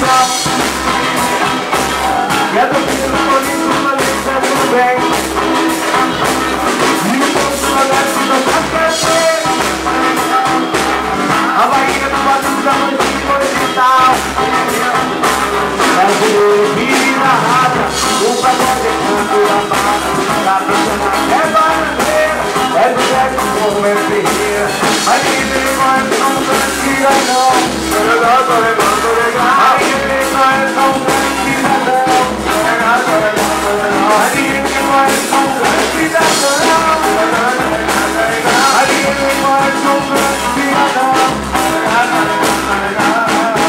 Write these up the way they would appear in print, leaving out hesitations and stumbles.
E a torcida do Corinthians também está tudo bem. E o povo do Nordeste não vai esquecer. A Bahia do Brasil da noite oriental. Brasileiro vira rata, o pagode canto a mata. Da piscina é bananeira, é do Zé como é ferreira. Mas ninguém vai tão tranquila não. Tô legal, tô legal, tô legal. Mas ninguém vai tão tranquila não. Tô legal, tô legal, tô legal. Mas ninguém vai tão tranquila não. Tô legal, tô legal, tô legal. Mas ninguém vai tão tranquila não. Tô legal, tô legal, tô legal.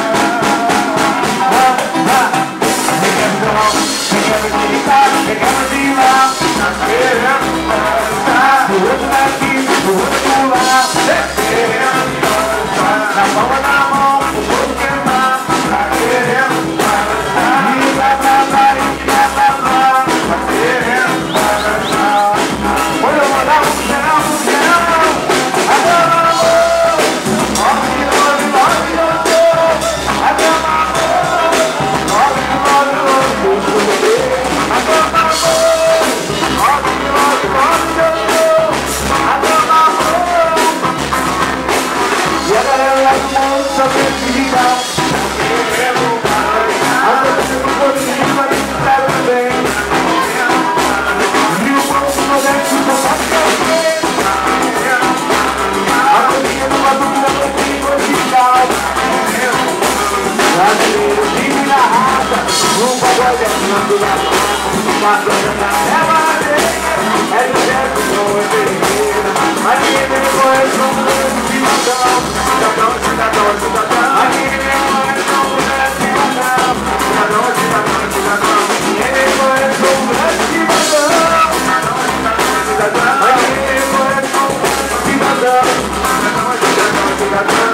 Na palma da mão, o povo queimar, tá querendo balançar. E vai pra lá e vai pra lá, tá querendo balançar. Olha, eu vou dar um chão, agora amor. Love, love, love, love, agora amor. Love, love, love, love, agora amor. Love, love, love, love, agora amor. E a galera do mundo só tem que ligar. A torcida do Corinthians vai estar bem. E o povo do Nordeste não vai esquecer. A torcida do Brasil da noite oriental. Brasileiro vive na raça, um pagode é natural. Uma coisa é bananeira, é do certo, não é ferreira. Mas ninguém me conhece como grande cidadão. Cidadão, cidadão, cidadão. Mas ninguém me conhece como grande cidadão. Cidadão, cidadão, cidadão. Ninguém me conhece como grande cidadão. Cidadão, cidadão. Mas ninguém me conhece como grande cidadão. Cidadão, cidadão, cidadão.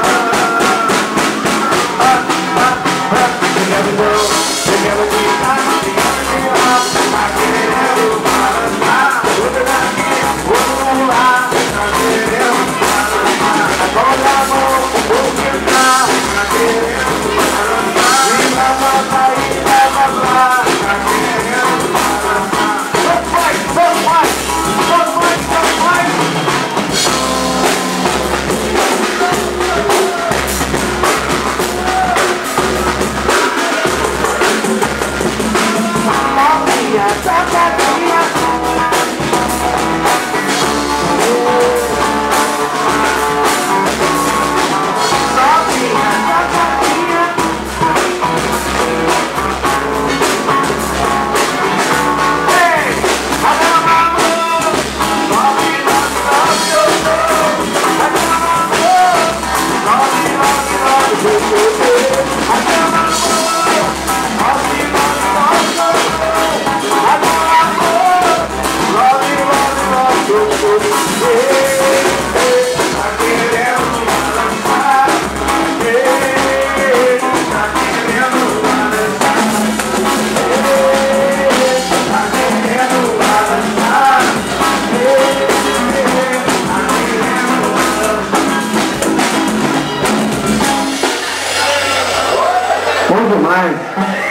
Bom demais.